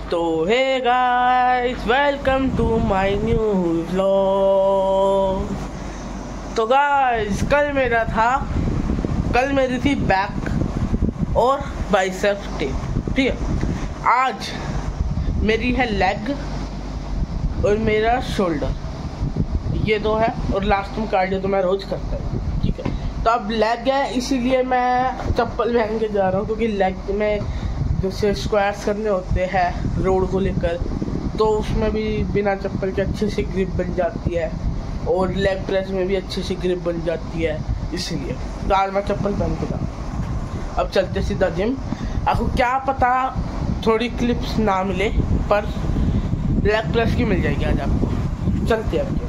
तो hey guys, welcome to my new vlog. तो guys, कल मेरी थी बैक और बाइसेप्स डे, ठीक है। आज मेरी है लेग और मेरा शोल्डर, ये दो है। और लास्ट में कार्डियो तो मैं रोज करता हूँ, ठीक है। तो अब लेग है, इसीलिए मैं चप्पल पहन के जा रहा हूँ, क्योंकि लेग में जैसे स्क्वाट्स करने होते हैं रोड को लेकर, तो उसमें भी बिना चप्पल के अच्छे से ग्रिप बन जाती है, और लेग प्रेस में भी अच्छे से ग्रिप बन जाती है। इसलिए तो आज मैं चप्पल पहन के जा। अब चलते सीधा जिम। आपको क्या पता थोड़ी क्लिप्स ना मिले, पर लेग प्रेस की मिल जाएगी आज आपको। चलते हैं अब।